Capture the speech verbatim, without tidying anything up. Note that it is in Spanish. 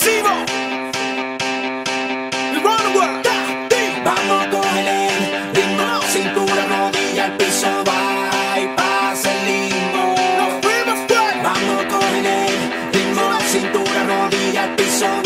Sigo. El Runaway. Vamos, cógele el ritmo, cintura, rodilla, al piso, va y pasa el limbo. Nos fuimos, pues. Vamos, cógele el ritmo, cintura, rodilla, al piso,